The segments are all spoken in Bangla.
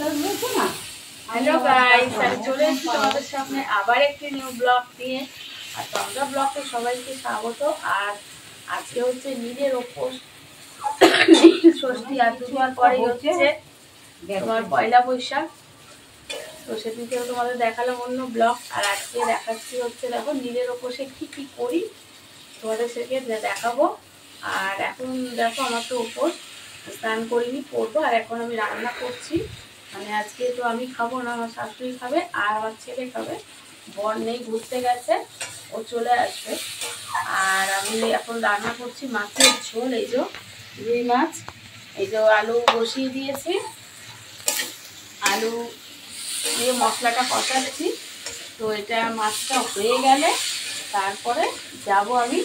হ্যালো গাইস, আমি চলে এসেছি তোমাদের সামনে আবার একটি নিউ ব্লগ নিয়ে। আর তোমরা ব্লগে সবাইকে স্বাগত। আর আজকে হচ্ছে নিজের উপোস ষষ্ঠী, আর দুবার পরে হচ্ছে তোমার পয়লা বৈশাখ। তো সেদিনকে তোমাদের দেখালাম অন্য ব্লগ, আর আজকে দেখাচ্ছি হচ্ছে দেখো নিজের উপোসে কি কি করি তোমাদের সেকে দেখাবো। আর এখন দেখো আমার তো উপোস, স্নান করিনি, করবো। আর এখন আমি রান্না করছি, মানে আজকে তো আমি খাবো না, আমার শাশুড়ি খাবে আর আমার ছেলে খাবে। বর নেই, ঘুরতে গেছে, ও চলে আসবে। আর আমি এখন রান্না করছি মাছের ঝোল। এই যে রুই মাছ, এই যে আলু বসিয়ে দিয়েছি, আলু দিয়ে মশলাটা কষাচ্ছি। তো এটা মাছটা হয়ে গেলে তারপরে যাব আমি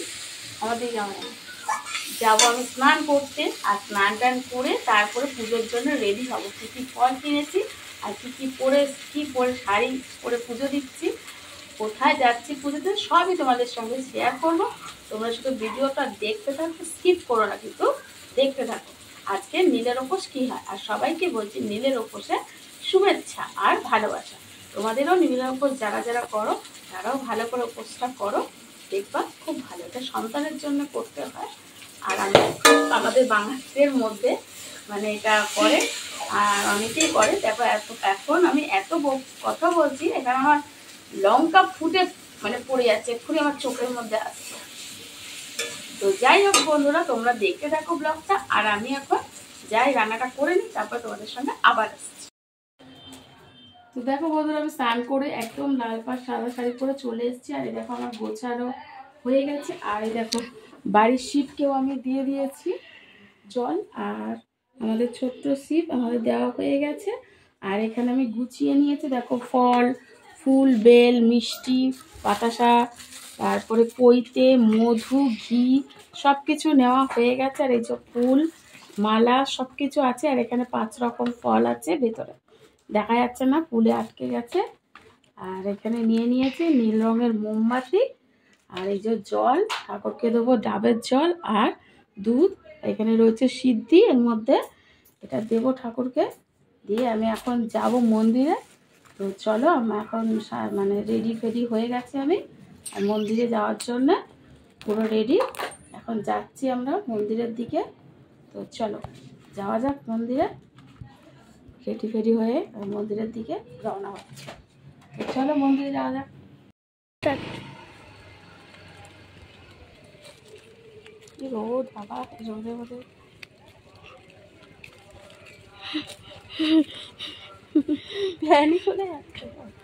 আমি স্নান করতে। আর স্নান টান করে তারপরে পুজোর জন্য রেডি হবো। কী কী ফল কিনেছি আর কী পরে শাড়ি পরে পুজো দিচ্ছি, কোথায় যাচ্ছি পুজোতে, সবই তোমাদের সঙ্গে শেয়ার করবো। তোমরা শুধু ভিডিওটা দেখতে থাকো, স্কিপ করো না, কিন্তু দেখতে থাকো। আজকে নীলের উপোস কী হয়, আর সবাইকে বলছি নীলের উপোসে শুভেচ্ছা আর ভালোবাসা। তোমাদেরও নীলের উপোস যারা যারা করো তারাও ভালো করে উপোসটা করো, দেখবা খুব ভালো। এটা সন্তানের জন্য করতে হয়। আর আমাদের বাঙালিদের মধ্যে মানে এটা করে, আর অনেকেই করে। দেখো এখন আমি এত কথা বলছি, এখানে আমার লঙ্কা ফুটে মানে পড়ে যাচ্ছে, এক্ষুনি আমার চোখের মধ্যে আসছে। তো যাই হোক বন্ধুরা, তোমরা দেখতে থাকো ব্লগটা। আর আমি এখন যাই রান্নাটা করে নিই, তারপর তোমাদের সঙ্গে আবার আসছি। তো দেখো বন্ধুরা, আমি স্নান করে একদম লাল পাড় সাদা শাড়ি পরে চলে এসেছি। আর এই দেখো আমার গোছানো হয়ে গেছে। আর এই দেখো বাড়ির শিবকেও আমি দিয়ে দিয়েছি জল, আর আমাদের ছোট্ট শিব আমাদের দেওয়া হয়ে গেছে। আর এখানে আমি গুছিয়ে নিয়েছি, দেখো ফল ফুল, বেল, মিষ্টি, বাতাসা, তারপরে পৈতে, মধু, ঘি সব কিছু নেওয়া হয়ে গেছে। আর এই যে ফুল মালা সব কিছু আছে। আর এখানে 5 রকম ফল আছে, ভেতরে দেখা যাচ্ছে না, ফুলে আটকে গেছে। আর এখানে নিয়ে নিয়েছি নীল রঙের মোমবাতি। আর এই যে জল, ঠাকুরকে দেবো ডাবের জল আর দুধ। এখানে রয়েছে সিদ্ধি, এর মধ্যে এটা দেবো ঠাকুরকে দিয়ে আমি এখন যাব মন্দিরে। তো চলো, আমি এখন মানে রেডি ফেডি হয়ে গেছে আমি, আর মন্দিরে যাওয়ার জন্য পুরো রেডি। এখন যাচ্ছি আমরা মন্দিরের দিকে। তো চলো যাওয়া যাক মন্দিরে, রেডি ফেডি হয়ে মন্দিরের দিকে রওনা হচ্ছে। তো চলো মন্দিরে যাওয়া যাক। রোদ বাবা, রোদে রোদে ভ্যানই চলে যাচ্ছে।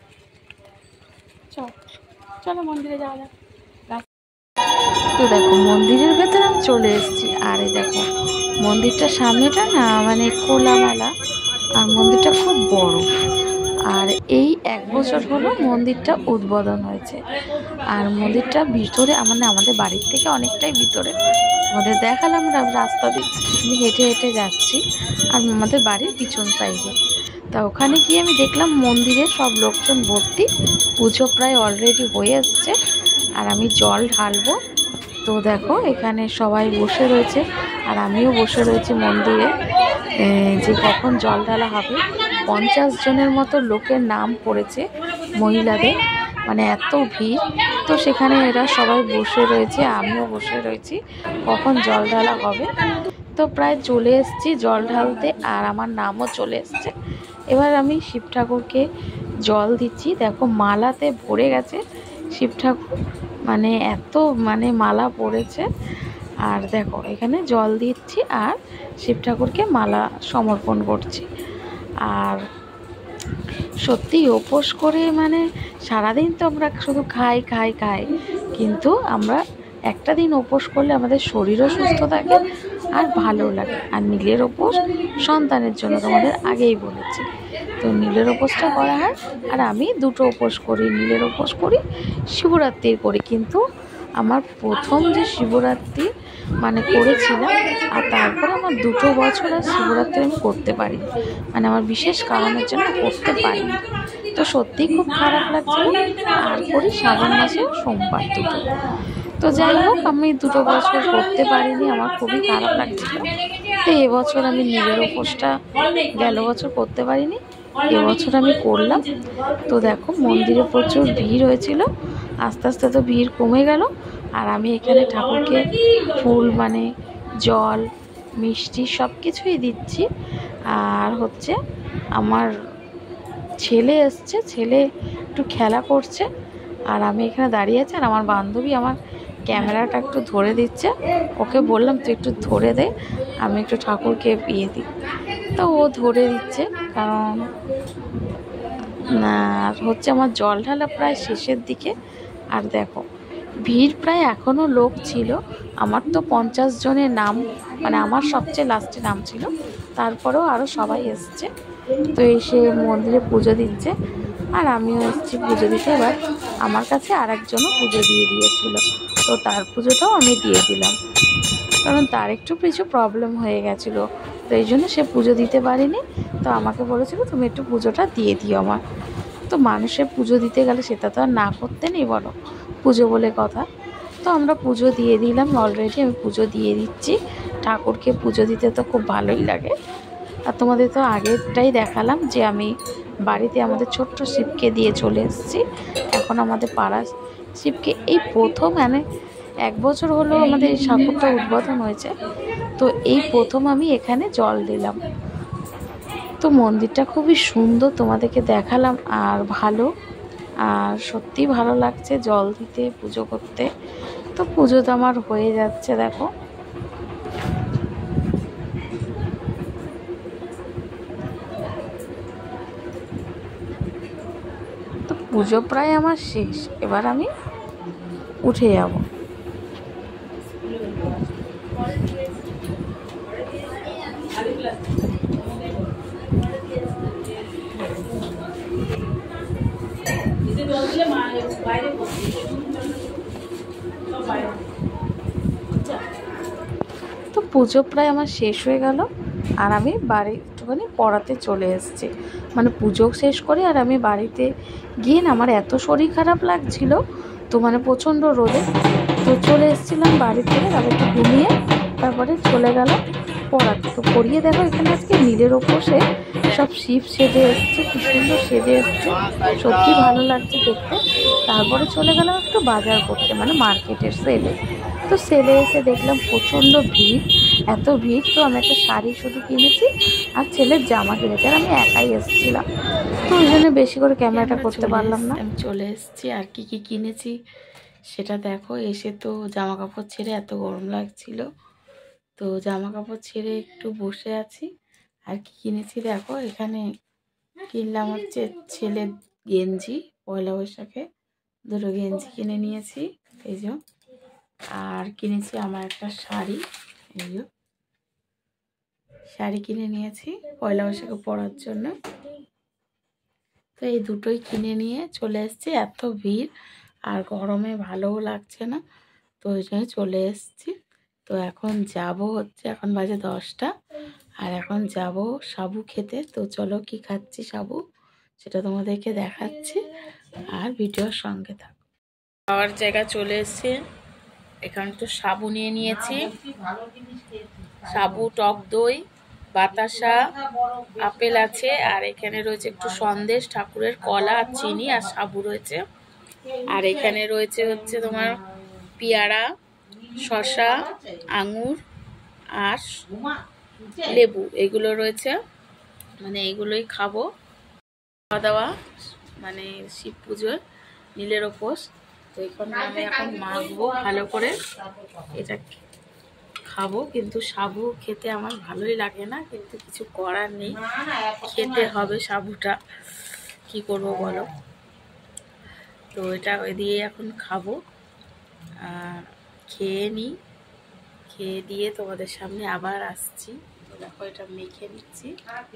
চলো মন্দিরে যাওয়া যাক। তো দেখো মন্দিরের ভেতরে আমি চলে এসেছি। আর এই দেখো মন্দিরটার সামনেটা না মানে খোলামেলা, আর মন্দিরটা খুব বড়। আর এই 1 বছর হলো মন্দিরটা উদ্বোধন হয়েছে। আর মন্দিরটা ভিতরে আমাদের বাড়ির থেকে অনেকটাই ভিতরে। আমাদের দেখালাম রাস্তা দিয়ে আমি হেঁটে হেঁটে যাচ্ছি, আর আমাদের বাড়ির পিছন সাইডে। তা ওখানে গিয়ে আমি দেখলাম মন্দিরে সব লোকজন ভর্তি, পুজো প্রায় অলরেডি হয়ে এসছে। আর আমি জল ঢালবো। তো দেখো এখানে সবাই বসে রয়েছে, আর আমিও বসে রয়েছি মন্দিরে, যে কখন জল ঢালা হবে। 50 জনের মতো লোকের নাম পড়েছে, মহিলাদের, মানে এত ভিড়। তো সেখানে এরা সবাই বসে রয়েছে, আমিও বসে রয়েছি কখন জল ঢালা হবে। তো প্রায় চলে এসেছি জল ঢালতে, আর আমার নামও চলে এসছে। এবার আমি শিব ঠাকুরকে জল দিচ্ছি। দেখো মালাতে ভরে গেছে শিব ঠাকুর, মানে এত মানে মালা পড়েছে। আর দেখো এখানে জল দিচ্ছি আর শিব ঠাকুরকে মালা সমর্পণ করছি। আর সত্যি উপোস করে মানে সারাদিন তো আমরা শুধু খাই, কিন্তু আমরা একটা দিন উপোস করলে আমাদের শরীরও সুস্থ থাকে আর ভালো লাগে। আর নীলের উপোস সন্তানের জন্য, তোমাদের আগেই বলেছি। তো নীলের উপোসটা করা হয়। আর আমি 2টো উপোস করি, নীলের উপোস করি, শিবরাত্রির করি। কিন্তু আমার প্রথম যে শিবরাত্রি মানে করেছিলাম, আর তারপর আমার 2 বছর আর শিবরাত্রি আমি করতে পারি, মানে আমার বিশেষ কারণের জন্য করতে পারি। তো সত্যিই খুব খারাপ লাগছিল। আর করি শ্রাবণ মাসে সোমবার 2টো। তো যাই হোক, আমি 2 বছর করতে পারিনি, আমার খুবই খারাপ লাগছিল। তো এবছর আমি নীলের উপোসটা গেল বছর করতে পারিনি, এবছর আমি করলাম। তো দেখো মন্দিরে প্রচুর ভিড় হয়েছিল, আস্তে আস্তে তো ভিড় কমে গেল। আর আমি এখানে ঠাকুরকে ফুল মানে জল মিষ্টি সব কিছুই দিচ্ছি। আর হচ্ছে আমার ছেলে এসছে, ছেলে একটু খেলা করছে আর আমি এখানে দাঁড়িয়ে আছি। আর আমার বান্ধবী আমার ক্যামেরাটা একটু ধরে দিচ্ছে, ওকে বললাম তুই একটু ধরে দে, আমি একটু ঠাকুরকে বিয়ে দিই। তো ও ধরে দিচ্ছে, কারণ হচ্ছে আমার জল ঢালা প্রায় শেষের দিকে। আর দেখো ভিড় প্রায় এখনও লোক ছিল। আমার তো 50 জনের নাম, মানে আমার সবচেয়ে লাস্টে নাম ছিল, তারপরেও আরও সবাই এসছে। তো এসে মন্দিরে পুজো দিচ্ছে আর আমিও এসেছি পুজো দিতে। এবার আমার কাছে আর একজনও পুজো দিয়ে দিয়েছিল, তো তার পুজোটাও আমি দিয়ে দিলাম, কারণ তার একটু কিছু প্রবলেম হয়ে গেছিলো, তো এই জন্য সে পুজো দিতে পারেনি। তো আমাকে বলেছিল তুমি একটু পুজোটা দিয়ে দিও আমার। তো মানুষের পুজো দিতে গেলে সেটা তো আর না করতে নেই, বলো, পুজো বলে কথা। তো আমরা পুজো দিয়ে দিলাম, অলরেডি আমি পুজো দিয়ে দিচ্ছি। ঠাকুরকে পুজো দিতে তো খুব ভালোই লাগে। আর তোমাদের তো আগেরটাই দেখালাম যে আমি বাড়িতে আমাদের ছোট্ট শিবকে দিয়ে চলে এসেছি। এখন আমাদের পাড়া শিবকে এই প্রথম, মানে 1 বছর হলো আমাদের এই ঠাকুরটা উদ্বোধন হয়েছে, তো এই প্রথম আমি এখানে জল দিলাম। তো মন্দিরটা খুবই সুন্দর, তোমাদেরকে দেখালাম। আর ভালো, আর সত্যিই ভালো লাগছে জল দিতে, পুজো করতে। তো পুজো তো আমার হয়ে যাচ্ছে, দেখো। তো পুজো প্রায় আমার শেষ, এবার আমি উঠে যাব। তো পুজো প্রায় আমার শেষ হয়ে গেল আর আমি বাড়ি একটুখানি পড়াতে চলে এসেছি। মানে পুজো শেষ করে আর আমি বাড়িতে গিয়ে না, আমার এত শরীর খারাপ লাগছিল, তো মানে প্রচণ্ড রোদে, তো চলে এসেছিলাম বাড়ি থেকে। তারপর একটু ঘুমিয়ে তারপরে চলে গেলাম পড়াতে। তো পড়িয়ে দেখো এখানে আজকে নীলের ওপোসে সব শিব সেজে এসছে, কি সুন্দর সেজে এসছে, সত্যি ভালো লাগছে দেখতে। তারপরে চলে গেলাম একটু বাজার করতে, মানে মার্কেটের সেলে। তো সেলে এসে দেখলাম প্রচণ্ড ভিড়, এত ভিড়, তো আমি একটা শাড়ি শুধু কিনেছি আর ছেলের জামা কিনেছি, আর আমি একাই এসেছিলাম, তো ওই জন্য বেশি করে ক্যামেরাটা করতে পারলাম না। আমি চলে এসেছি, আর কি কি কিনেছি সেটা দেখো। এসে তো জামা কাপড় ছেড়ে, এত গরম লাগছিল, তো জামা কাপড় ছেড়ে একটু বসে আছি। আর কি কিনেছি দেখো, এখানে কিনলাম হচ্ছে ছেলের গেঞ্জি, পয়লা বৈশাখে 2টো গেঞ্জি কিনে নিয়েছি, এই যে। আর কিনেছি আমার একটা শাড়ি, এই যে শাড়ি কিনে নিয়েছি পয়লা বৈশাখে পরার জন্য। তো এই দুটোই কিনে নিয়ে চলে এসেছি। এত ভিড় আর গরমে ভালোও লাগছে না, তো ওই জন্য চলে এসেছি। তো এখন যাব হচ্ছে, এখন বাজে 10টা, আর এখন যাব সাবু খেতে। তো চলো কি খাচ্ছি সাবু সেটা তোমাদেরকে দেখাচ্ছি, আর ভিডিওর সঙ্গে থাকো। খাওয়ার জায়গা চলে এসেছি, এখানে তো সাবু নিয়ে নিয়েছি, সাবু, টক দই, বাতাসা, আপেল আছে, আর এখানে রয়েছে একটু সন্দেশ, ঠাকুরের কলা আর চিনি, আর সাবু রয়েছে। আর এখানে রয়েছে হচ্ছে তোমার পেয়ারা, শসা, আঙুর আর লেবু, এগুলো রয়েছে। মানে এগুলোই খাবো, খাওয়া দাওয়া, মানে শিব পুজোর নীলের উপোস। তো এখানে আমি এখন মাখবো ভালো করে, এটা খাবো। কিন্তু সাবু খেতে আমার ভালোই লাগে না, কিন্তু কিছু করার নেই, খেতে হবে সাবুটা, কি করব বলো। তো এটা ওই দিয়ে এখন খাবো, খেয়ে নিই, খেয়ে দিয়ে তোমাদের সামনে আবার আসছি। দেখো এটা মেখে নিচ্ছি,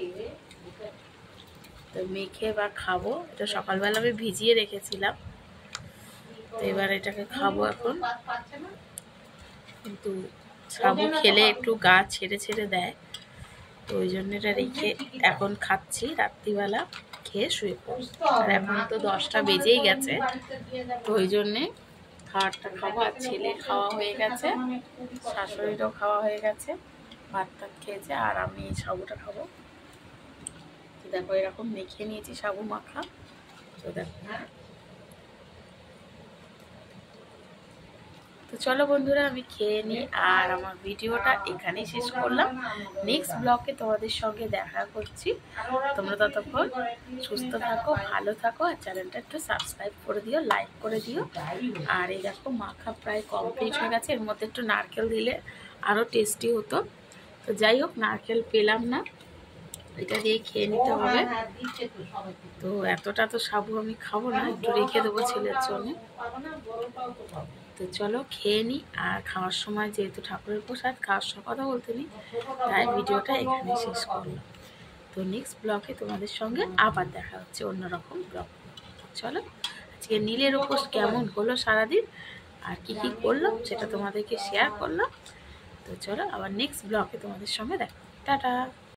তো মেখে বা খাবো। এটা সকালবেলা আমি ভিজিয়ে রেখেছিলাম, তো এবার এটাকে খাবো এখন। কিন্তু সাবু খেলে একটু গা ছেড়ে ছেড়ে দেয়, তো ওই জন্য এটা রেখে এখন খাচ্ছি। রাত্রিবেলা খেয়ে শুয়ে পড়বো, আর এখন তো 10টা বেজেই গেছে, তো ওই জন্যে খাবারটা খাবো। আর ছেলে খাওয়া হয়ে গেছে, শাশুড়িরও খাওয়া হয়ে গেছে, ভাত টাত খেয়েছে, আর আমি সাবুটা খাবো। তো দেখো এরকম মেখে নিয়েছি সাবু মাখা। তো দেখো, তো চলো বন্ধুরা আমি খেয়ে নিই, আর আমার ভিডিওটা এখানেই শেষ করলাম। নেক্সট ব্লগে তোমাদের সঙ্গে দেখা করছি। তোমরা ততক্ষণ সুস্থ থাকো, ভালো থাকো, আর চ্যানেলটা একটু সাবস্ক্রাইব করে দিও, লাইক করে দিও। আর এই দেখো মাখা প্রায় কমপ্লিট হয়ে গেছে। এর মধ্যে একটু নারকেল দিলে আরও টেস্টি হতো। তো যাই হোক, নারকেল পেলাম না, এটা দিয়ে খেয়ে নিতে হবে। তো এতটা তো সাবু আমি খাবো না, একটু রেখে দেবো ছেলের জন্য। তো চলো খেয়ে নিই। আর খাওয়ার সময় যেহেতু ঠাকুরের প্রসাদ, খাওয়ার সময় কথা বলতে নিই, তাই ভিডিওটা এখানে শেষ করলাম। তো নেক্সট ব্লগে তোমাদের সঙ্গে আবার দেখা হচ্ছে অন্যরকম ব্লগ। চলো, আজকে নীলের উপোস কেমন হলো সারাদিন আর কি কি করলাম সেটা তোমাদেরকে শেয়ার করলাম। তো চলো আবার নেক্সট ব্লগে তোমাদের সঙ্গে দেখা। টাটা।